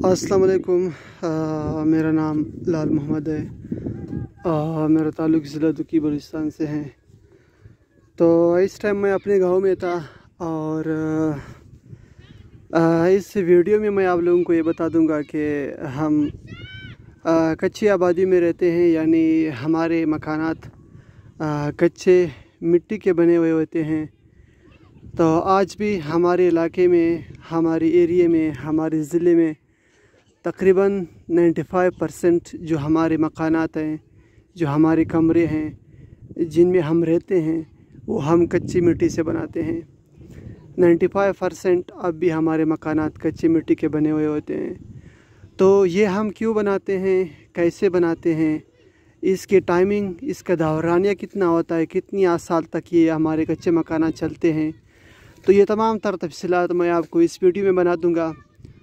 अस्सलाम वालेकुम। मेरा नाम लाल मोहम्मद है। मेरा ताल्लुक़ ज़िला दुकी बलूचिस्तान से है। तो इस टाइम मैं अपने गांव में था और इस वीडियो में मैं आप लोगों को ये बता दूंगा कि हम कच्ची आबादी में रहते हैं, यानी हमारे मकानात कच्चे मिट्टी के बने हुए होते हैं। तो आज भी हमारे इलाके में, हमारे एरिए में, हमारे ज़िले में तकरीबन 95% जो हमारे मकानात हैं, जो हमारे कमरे हैं जिनमें हम रहते हैं, वो हम कच्ची मिट्टी से बनाते हैं। 95% अब भी हमारे मकानात कच्ची मिट्टी के बने हुए होते हैं। तो ये हम क्यों बनाते हैं, कैसे बनाते हैं, इसके टाइमिंग, इसका दौरानिया कितना होता है, कितनी साल तक ये हमारे कच्चे मकानात चलते हैं, तो ये तमाम तर तफसीलात मैं आपको इस वीडियो में बना दूंगा।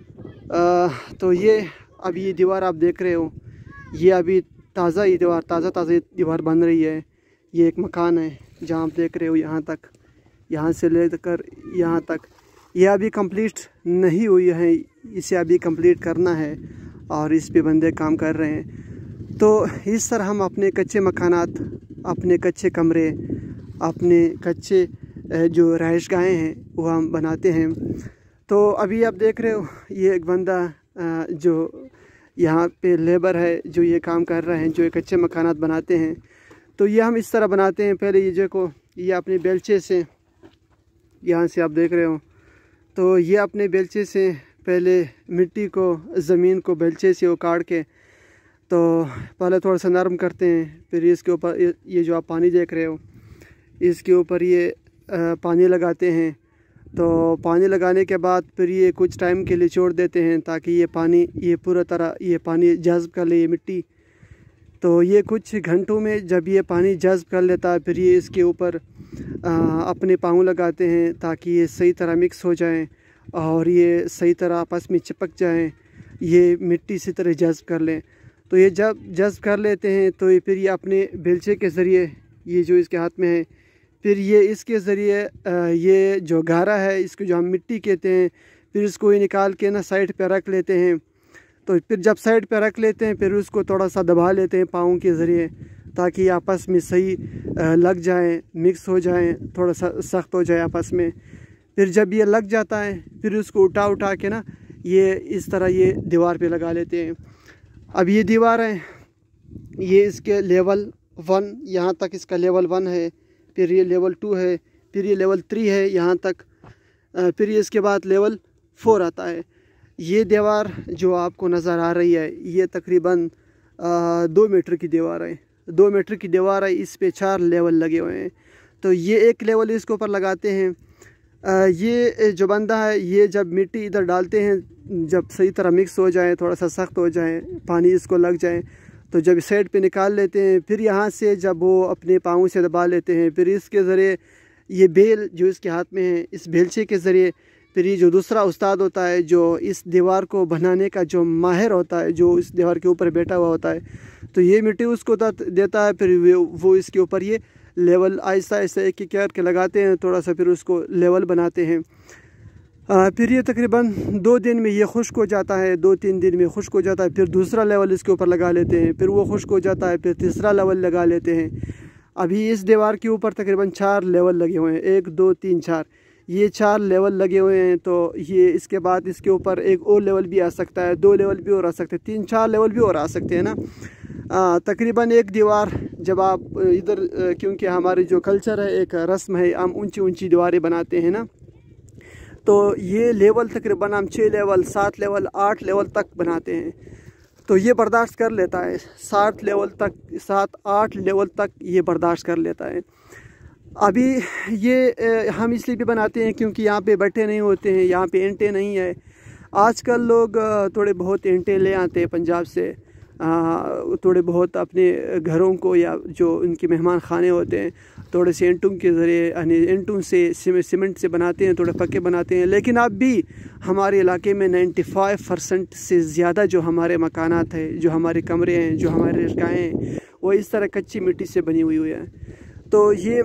तो ये अभी ये दीवार आप देख रहे हो, ये अभी ताज़ा ये दीवार ताज़ा दीवार बन रही है। ये एक मकान है जहाँ आप देख रहे हो, यहाँ तक, यहाँ से लेकर यहाँ तक ये अभी कंप्लीट नहीं हुई है। इसे अभी कंप्लीट करना है और इस पे बंदे काम कर रहे हैं। तो इस तरह हम अपने कच्चे मकानात, अपने कच्चे कमरे, अपने कच्चे जो रहायशगाहें हैं वो हम बनाते हैं। तो अभी आप देख रहे हो, ये एक बंदा जो यहाँ पे लेबर है, जो ये काम कर रहे हैं, जो ये कच्चे मकानात बनाते हैं। तो ये हम इस तरह बनाते हैं। पहले ये जो को ये अपने बेलचे से, यहाँ से आप देख रहे हो, तो ये अपने बेलचे से पहले मिट्टी को, ज़मीन को बेलचे से उखाड़ के तो पहले थोड़ा सा नरम करते हैं। फिर इसके ऊपर ये जो आप पानी देख रहे हो, इसके ऊपर ये पानी लगाते हैं। तो पानी लगाने के बाद फिर ये कुछ टाइम के लिए छोड़ देते हैं ताकि ये पानी, ये पूरा तरह ये पानी जज़्ब कर ले ये मिट्टी। तो ये कुछ घंटों में जब ये पानी जज़्ब कर लेता है, फिर ये इसके ऊपर अपने पाँव लगाते हैं ताकि ये सही तरह मिक्स हो जाएं और ये सही तरह आपस में चिपक जाएं, ये मिट्टी इसी तरह जज़्ब कर लें। तो ये जब जज़्ब कर लेते हैं तो ये फिर ये अपने बेलचे के ज़रिए, ये जो इसके हाथ में है, फिर ये इसके ज़रिए ये जो गारा है, इसको जो हम मिट्टी कहते हैं, फिर इसको ये निकाल के ना साइड पे रख लेते हैं। तो फिर जब साइड पे रख लेते हैं, फिर उसको थोड़ा सा दबा लेते हैं पाँव के ज़रिए ताकि आपस में सही लग जाएं, मिक्स हो जाएं, थोड़ा सा सख्त हो जाए आपस में। फिर जब ये लग जाता है, फिर उसको उठा के ना ये इस तरह ये दीवार पे लगा लेते हैं। अब ये दीवार है, ये इसके लेवल 1, यहाँ तक इसका लेवल 1 है, फिर ये लेवल 2 है, फिर ये लेवल 3 है यहाँ तक, फिर ये इसके बाद लेवल 4 आता है। ये दीवार जो आपको नज़र आ रही है, ये तकरीबन 2 मीटर की दीवार है। 2 मीटर की दीवार है, इस पे 4 लेवल लगे हुए हैं। तो ये एक लेवल इसके ऊपर लगाते हैं। ये जो बंदा है, ये जब मिट्टी इधर डालते हैं, जब सही तरह मिक्स हो जाए, थोड़ा सा सख्त हो जाए, पानी इसको लग जाए, तो जब साइड पे निकाल लेते हैं, फिर यहाँ से जब वो अपने पाँव से दबा लेते हैं, फिर इसके ज़रिए ये बेल जो इसके हाथ में है, इस बेलचे के ज़रिए फिर ये जो दूसरा उस्ताद होता है, जो इस दीवार को बनाने का जो माहिर होता है, जो इस दीवार के ऊपर बैठा हुआ होता है, तो ये मिट्टी उसको देता है। फिर वो इसके ऊपर ये लेवल आहिस्ता आहिस्ता एक एक करके लगाते हैं, थोड़ा सा फिर उसको लेवल बनाते हैं। फिर ये तकरीबन 2 दिन में ये खुश्क हो जाता है, 2-3 दिन में खुश्क हो जाता है। फिर दूसरा लेवल इसके ऊपर लगा लेते हैं, फिर वो खुश्क हो जाता है, फिर तीसरा लेवल लगा लेते हैं। अभी इस दीवार के ऊपर तकरीबन 4 लेवल लगे हुए हैं, 1 2 3 4, ये 4 लेवल लगे हुए हैं। तो ये इसके बाद इसके ऊपर एक और लेवल भी आ सकता है, 2 लेवल भी और आ सकते हैं, 3-4 लेवल भी और आ सकते हैं ना। तकरीबन एक दीवार जब आप इधर, क्योंकि हमारी जो कल्चर है, एक रस्म है, हम ऊंची दीवारें बनाते हैं ना, तो ये लेवल तकरीबन हम 6 लेवल, 7 लेवल, 8 लेवल तक बनाते हैं। तो ये बर्दाश्त कर लेता है 7 लेवल तक, 7-8 लेवल तक ये बर्दाश्त कर लेता है। अभी ये हम इसलिए भी बनाते हैं क्योंकि यहाँ पे बट्टे नहीं होते हैं, यहाँ पे ईंटें नहीं है। आजकल लोग थोड़े बहुत ईंटें ले आते हैं पंजाब से, थोड़े बहुत अपने घरों को, या जो उनके मेहमान खाने होते हैं, थोड़े से ईंटों के ज़रिए, यानी ईंटों से सीमेंट से बनाते हैं, थोड़े पक्के बनाते हैं। लेकिन अब भी हमारे इलाके में 95% से ज़्यादा जो हमारे मकानात हैं, जो हमारे कमरे हैं, जो हमारे रिश्काएँ हैं, वो इस तरह कच्ची मिट्टी से बनी हुई है। तो ये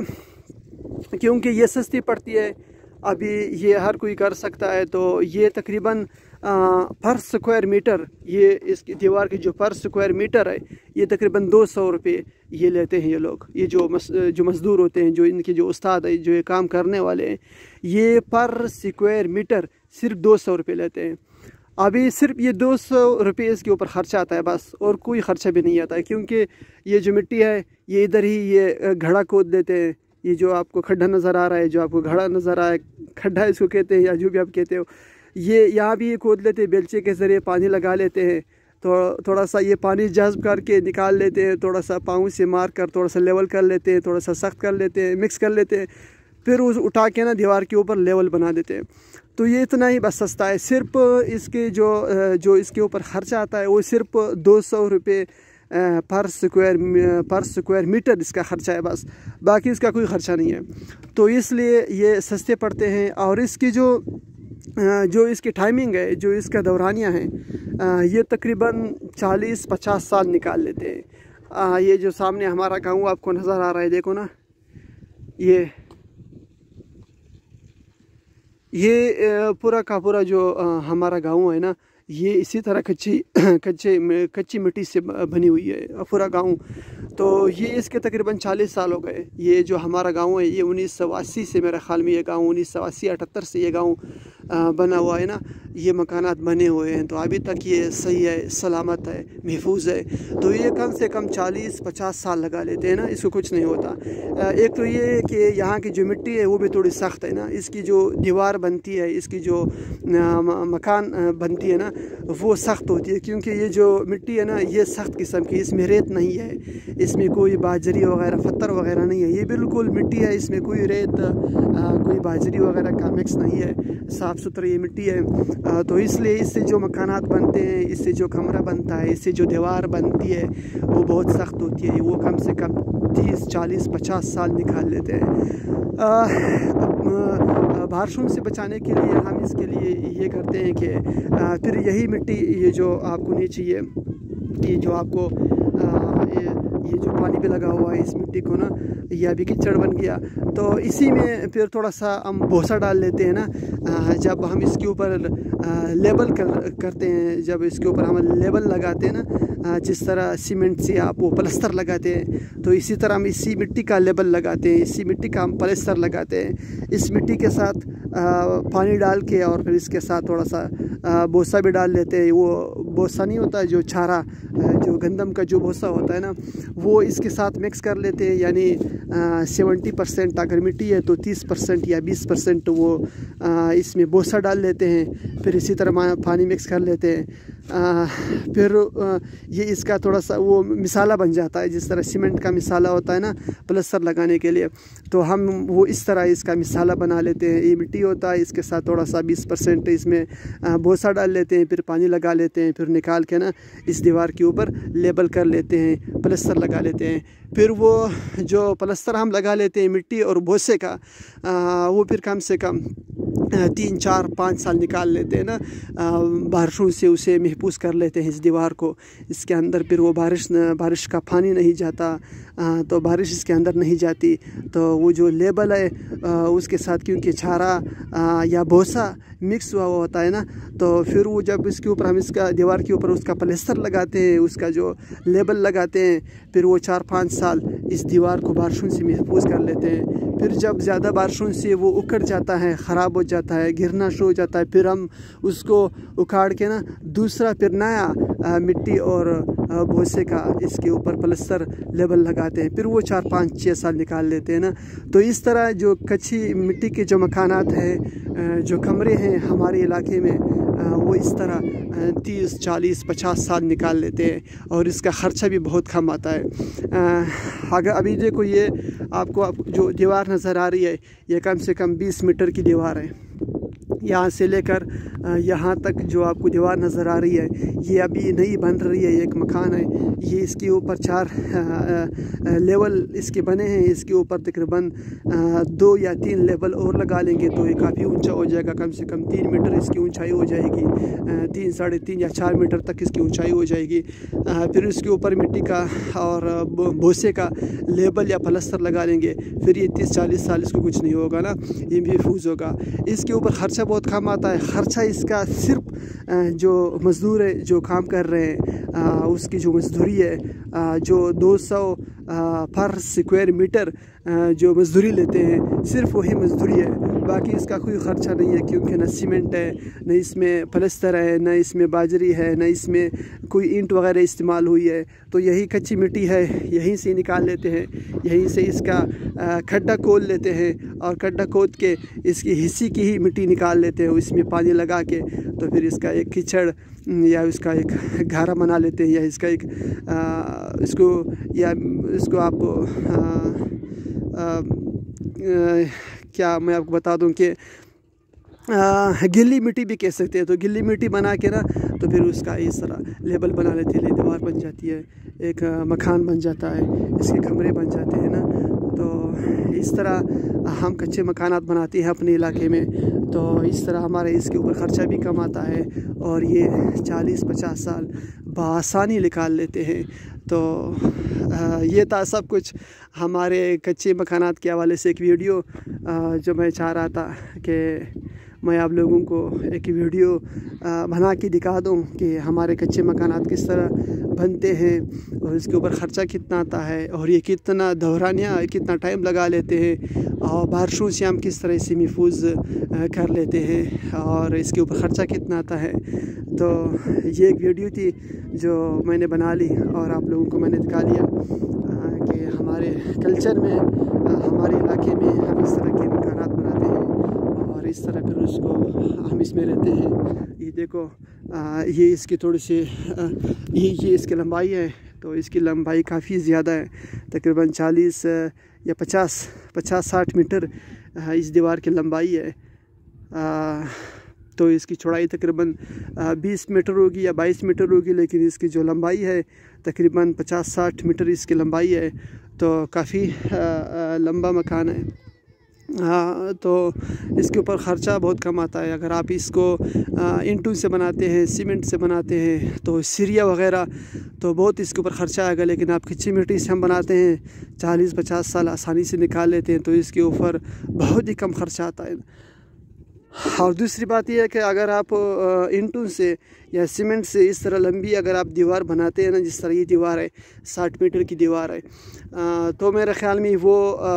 क्योंकि ये सस्ती पड़ती है, अभी ये हर कोई कर सकता है। तो ये तकरीबन पर स्क्वायर मीटर, ये इसकी दीवार की जो पर स्क्वायर मीटर है ये तकरीबन 200 रुपये ये लेते हैं ये लोग। ये जो मज़दूर होते हैं, जो इनके जो उस्ताद है, जो ये काम करने वाले हैं, ये पर स्क्वायर मीटर सिर्फ 200 रुपये लेते हैं। अभी सिर्फ ये 200 रुपये इसके ऊपर ख़र्चा आता है बस, और कोई ख़र्चा भी नहीं आता है, क्योंकि ये जो मिट्टी है ये इधर ही ये घड़ा खोद देते हैं। ये जो आपको खड्डा नज़र आ रहा है, जो आपको घड़ा नज़र आ रहा है, खड्डा इसको कहते हैं या जो भी आप कहते हो, ये यहाँ भी ये खोद लेते हैं, बेलचे के ज़रिए पानी लगा लेते हैं। तो थोड़ा सा ये पानी जज्ब करके निकाल लेते हैं, थोड़ा सा पाँव से मार कर थोड़ा सा लेवल कर लेते हैं, थोड़ा सा सख्त कर लेते हैं, मिक्स कर लेते हैं, फिर उस उठा के ना दीवार के ऊपर लेवल बना देते हैं। तो ये इतना ही बस सस्ता है। सिर्फ इसके जो इसके ऊपर ख़र्चा आता है वो सिर्फ 200 रुपये पर स्क्वायर मीटर इसका ख़र्चा है बस, बाकी इसका कोई ख़र्चा नहीं है। तो इसलिए ये सस्ते पड़ते हैं। और इसकी जो इसकी टाइमिंग है, जो इसका दौरानिया है, ये तकरीबन 40-50 साल निकाल लेते हैं। ये जो सामने हमारा गाँव आपको नज़र आ रहा है, देखो ना, ये पूरा का पूरा जो हमारा गाँव है ना, ये इसी तरह कच्ची मिट्टी से बनी हुई है पूरा गाँव। तो ये इसके तकरीबन 40 साल हो गए। ये जो हमारा गाँव है ये 1980 से, मेरे ख़्याल में ये गाँव 1980-78 से ये गाँव बना हुआ है ना, ये मकानात बने हुए हैं। तो अभी तक ये सही है, सलामत है, महफूज है। तो ये कम से कम 40-50 साल लगा लेते हैं ना, इसको कुछ नहीं होता। एक तो ये कि यहाँ की जो मिट्टी है वो भी थोड़ी सख्त है ना, इसकी जो दीवार बनती है, इसकी जो मकान बनती है ना, वो सख्त होती है, क्योंकि ये जो मिट्टी है ना ये सख्त किस्म की, इसमें रेत नहीं है, इसमें कोई बाजरी वगैरह पत्थर वगैरह नहीं है, ये बिल्कुल मिट्टी है, इसमें कोई रेत कोई बाजरी वगैरह का मिक्स नहीं है, साफ़ सुथरी ये मिट्टी है। तो इसलिए इससे जो मकानात बनते हैं, इससे जो कमरा बनता है, इससे जो दीवार बनती है वो बहुत सख्त होती है। वो कम से कम 30-40-50 साल निकाल लेते हैं। बारिशों से बचाने के लिए हम इसके लिए ये करते हैं कि फिर यही मिट्टी, ये जो आपको नीचे ये जो आपको ये जो पानी पे लगा हुआ है, इस मिट्टी को ना, ये अभी कीचड़ बन गया, तो इसी में फिर थोड़ा सा हम भूसा डाल लेते हैं ना। जब हम इसके ऊपर लेबल करते हैं, जब इसके ऊपर हम लेबल लगाते हैं ना, जिस तरह सीमेंट से आप वो प्लास्टर लगाते हैं, तो इसी तरह हम इसी मिट्टी का लेबल लगाते हैं, इसी मिट्टी का हम प्लास्टर लगाते हैं। इस मिट्टी के साथ पानी डाल के और फिर इसके साथ थोड़ा सा भूसा भी डाल लेते हैं। वो भूसा नहीं होता है जो चारा, जो गंदम का जो भूसा होता है ना, वो इसके साथ मिक्स कर लेते हैं। यानी 70% अगर मिट्टी है तो 30% या 20% वो इसमें भूसा डाल लेते हैं। फिर इसी तरह पानी मिक्स कर लेते हैं। फिर ये इसका थोड़ा सा वो मिसाला बन जाता है, जिस तरह सीमेंट का मिसाला होता है ना प्लास्टर लगाने के लिए, तो हम वो इस तरह इसका मिसाला बना लेते हैं। ये मिट्टी होता है, इसके साथ थोड़ा सा 20% इसमें भूसा डाल लेते हैं, फिर पानी लगा लेते हैं, फिर निकाल के ना इस दीवार के ऊपर लेबल कर लेते हैं, प्लास्टर लगा लेते हैं। फिर वो जो प्लास्टर हम लगा लेते हैं मिट्टी और भूसे का, वो फिर कम से कम 3-4-5 साल निकाल लेते हैं ना। बारिशों से उसे महफूज कर लेते हैं इस दीवार को। इसके अंदर फिर वो बारिश का पानी नहीं जाता, तो बारिश इसके अंदर नहीं जाती। तो वो जो लेबल है उसके साथ, क्योंकि छारा या भूसा मिक्स हुआ होता है ना, तो फिर वो जब इसके ऊपर हम इसका दीवार के ऊपर उसका प्लास्टर लगाते हैं, उसका जो लेबल लगाते हैं, फिर वो 4-5 साल इस दीवार को बारिशों से महफूज कर लेते हैं। फिर जब ज़्यादा बारिशों से वो उखड़ जाता है, ख़राब हो जाता है, गिरना शुरू हो जाता है, फिर हम उसको उखाड़ के ना दूसरा फिर नया मिट्टी और भूसे का इसके ऊपर प्लास्टर लेबल लगाते हैं। फिर वो 4-5-6 साल निकाल लेते हैं ना। तो इस तरह जो कच्ची मिट्टी के जो मकानात हैं, जो कमरे हैं हमारे इलाके में, वो इस तरह 30-40-50 साल निकाल लेते हैं, और इसका ख़र्चा भी बहुत कम आता है। अगर अभी देखो ये आपको जो दीवार नज़र आ रही है, ये कम से कम 20 मीटर की दीवार है। यहाँ से लेकर यहाँ तक जो आपको दीवार नज़र आ रही है, ये अभी नई बन रही है, एक मकान है। ये इसके ऊपर 4 लेवल इसके बने हैं। इसके ऊपर तकरीबन 2 या 3 लेवल और लगा लेंगे तो ये काफ़ी ऊंचा हो जाएगा। कम से कम 3 मीटर इसकी ऊंचाई हो जाएगी, 3-3.5 या 4 मीटर तक इसकी ऊंचाई हो जाएगी। फिर इसके ऊपर मिट्टी का और भूसे का लेबल या प्लास्टर लगा लेंगे। फिर ये 30-40 साल इसको कुछ नहीं होगा ना, ये महफूज होगा। इसके ऊपर ख़र्चा बहुत कम आता है। ख़र्चा इसका सिर्फ जो मज़दूर है जो काम कर रहे हैं उसकी जो मज़दूरी है जो 200 पर स्क्वायर मीटर जो मज़दूरी लेते हैं, सिर्फ वही मज़दूरी है। बाकी इसका कोई ख़र्चा नहीं है, क्योंकि न सीमेंट है, न इसमें प्लास्टर है, न इसमें बाजरी है, न इसमें कोई ईंट वगैरह इस्तेमाल हुई है। तो यही कच्ची मिट्टी है, यहीं से निकाल लेते हैं, यहीं से इसका खड्डा खोद लेते हैं और खड्डा खोद के इसकी हिस्से की ही मिट्टी निकाल लेते हैं, इसमें पानी लगा के। तो फिर इसका एक कीचड़ या इसका एक घारा बना लेते हैं, या इसका एक इसको आप क्या मैं आपको बता दूं कि गिल्ली मिट्टी भी कह सकते हैं। तो गिल्ली मिट्टी बना के ना, तो फिर उसका इस तरह लेबल बना लेते हैं, दीवार बन जाती है, एक मकान बन जाता है, इसके कमरे बन जाते हैं ना। तो इस तरह हम कच्चे मकानात बनाते हैं अपने इलाके में। तो इस तरह हमारे इसके ऊपर ख़र्चा भी कम आता है और ये 40-50 साल बआसानी निकाल लेते हैं। तो ये था सब कुछ हमारे कच्चे मकानात के हवाले से एक वीडियो जो मैं चाह रहा था कि मैं आप लोगों को एक वीडियो बना के दिखा दूं कि हमारे कच्चे मकानात किस तरह बनते हैं और इसके ऊपर ख़र्चा कितना आता है और ये कितना दौरानिया कितना टाइम लगा लेते हैं और बारिशों से हम किस तरह इसे महफूज कर लेते हैं और इसके ऊपर ख़र्चा कितना आता है। तो ये एक वीडियो थी जो मैंने बना ली और आप लोगों को मैंने दिखा लिया कि हमारे कल्चर में, हमारे इलाके में हम इस तरह के मकानात बनाते हैं और इस तरह फिर उसको हम इसमें रहते हैं। ये देखो ये इसकी थोड़ी सी ये इसकी लंबाई है। तो इसकी लंबाई काफ़ी ज़्यादा है, तकरीबन 40 या 50-60 मीटर इस दीवार की लंबाई है। तो इसकी चौड़ाई तकरीबन 20 मीटर होगी या 22 मीटर होगी, लेकिन इसकी जो लंबाई है तकरीबन 50-60 मीटर इसकी लंबाई है। तो काफ़ी लंबा मकान है। तो इसके ऊपर ख़र्चा बहुत कम आता है। अगर आप इसको ईंटों से बनाते हैं, सीमेंट से बनाते हैं, तो सिरिया वगैरह तो बहुत इसके ऊपर ख़र्चा आएगा। लेकिन आप कच्ची मिट्टी से हम बनाते हैं, 40-50 साल आसानी से निकाल लेते हैं, तो इसके ऊपर बहुत ही कम ख़र्चा आता है। और दूसरी बात यह है कि अगर आप ईंटों से या सीमेंट से इस तरह लंबी अगर आप दीवार बनाते हैं ना, जिस तरह ये दीवार है 60 मीटर की दीवार है, तो मेरे ख़्याल में वो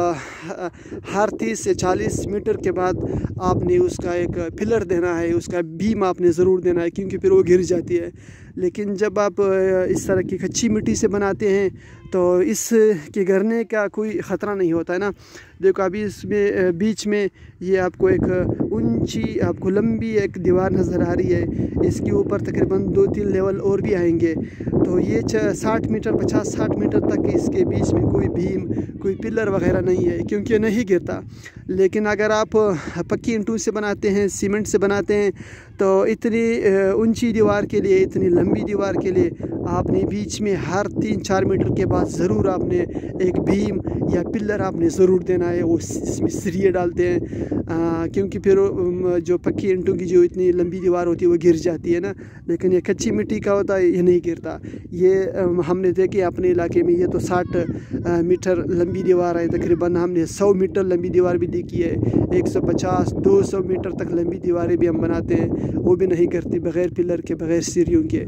हर 30 से 40 मीटर के बाद आपने उसका एक पिलर देना है, उसका बीम आपने ज़रूर देना है, क्योंकि फिर वो गिर जाती है। लेकिन जब आप इस तरह की कच्ची मिट्टी से बनाते हैं तो इसके गिरने का कोई ख़तरा नहीं होता है ना। देखो अभी इसमें बीच में ये आपको एक ऊंची आपको लंबी एक दीवार नज़र आ रही है। इसके ऊपर तकरीबन 2-3 लेवल और भी आएंगे। तो ये 60 मीटर 50-60 मीटर तक इसके बीच में कोई बीम कोई पिलर वगैरह नहीं है, क्योंकि ये नहीं गिरता। लेकिन अगर आप पक्की ईंटों से बनाते हैं, सीमेंट से बनाते हैं, तो इतनी ऊंची दीवार के लिए, इतनी लंबी दीवार के लिए आपने बीच में हर 3-4 मीटर के बाद ज़रूर आपने एक बीम या पिलर आपने ज़रूर देना है। वो इसमें सरिये डालते हैं, क्योंकि फिर जो पक्की ईंटों की जो इतनी लंबी दीवार होती है वो गिर जाती है ना। लेकिन ये कच्ची मिट्टी का होता है, ये नहीं गिरता। ये हमने देखे अपने इलाके में, ये तो 60 मीटर लंबी दीवार है। तकरीबन हमने 100 मीटर लंबी दीवार भी देखी है, 150-200 मीटर तक लंबी दीवारें भी हम बनाते हैं, वो भी नहीं करती बग़ैर पिलर के, बग़ैर सीढ़ियों के।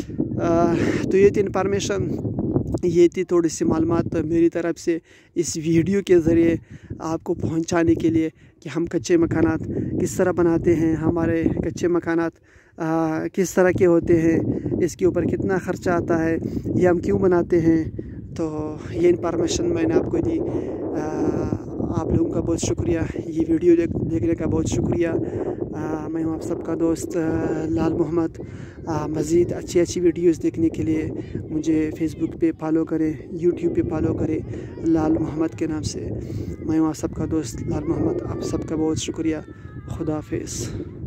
तो ये थी इन्फॉर्मेशन, ये थी थोड़ी सी मालूमात मेरी तरफ से इस वीडियो के ज़रिए आपको पहुंचाने के लिए कि हम कच्चे मकानात किस तरह बनाते हैं, हमारे कच्चे मकानात किस तरह के होते हैं, इसके ऊपर कितना ख़र्चा आता है, ये हम क्यों बनाते हैं। तो ये इन्फॉर्मेशन मैंने आपको दी। आप लोगों का बहुत शुक्रिया, ये वीडियो देखने का बहुत शुक्रिया। मैं हूँ आप सबका दोस्त लाल मोहम्मद। मज़ीद अच्छी वीडियोस देखने के लिए मुझे फ़ेसबुक पे फॉलो करें, यूट्यूब पे फॉलो करें लाल मोहम्मद के नाम से। मैं हूँ आप सबका दोस्त लाल मोहम्मद। आप सबका बहुत शुक्रिया। खुदा हाफिज़।